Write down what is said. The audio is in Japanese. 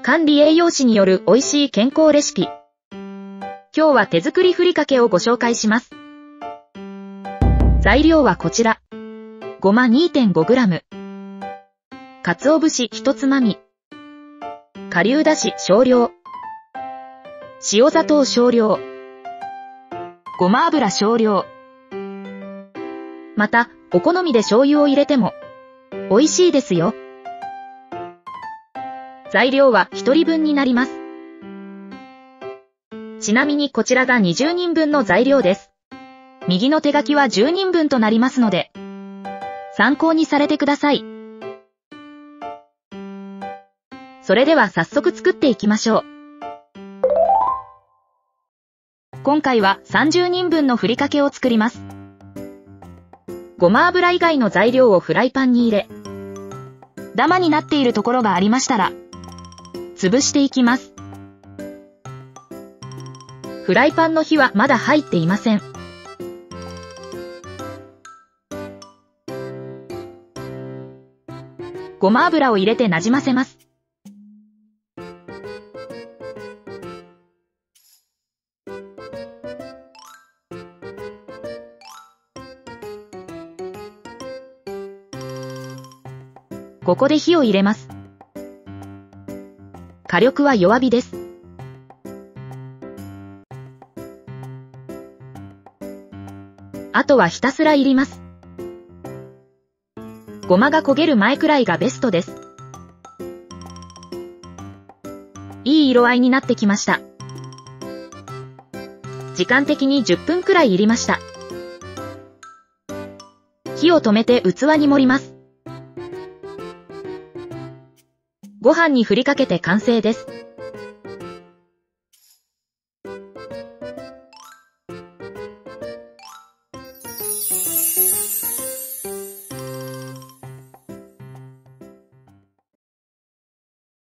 管理栄養士による美味しい健康レシピ。今日は手作りふりかけをご紹介します。材料はこちら。ごま 2.5g。鰹節1つまみ。顆粒だし少量。塩砂糖少量。ごま油少量。また、お好みで醤油を入れても美味しいですよ。材料は1人分になります。ちなみにこちらが20人分の材料です。右の手書きは10人分となりますので、参考にされてください。それでは早速作っていきましょう。今回は30人分のふりかけを作ります。ごま油以外の材料をフライパンに入れ、ダマになっているところがありましたら、潰していきます。フライパンの火はまだ入っていません。ごま油を入れてなじませます。ここで火を入れます。火力は弱火です。あとはひたすら煎ります。ごまが焦げる前くらいがベストです。いい色合いになってきました。時間的に10分くらい煎りました。火を止めて器に盛ります。ご飯にふりかけて完成です。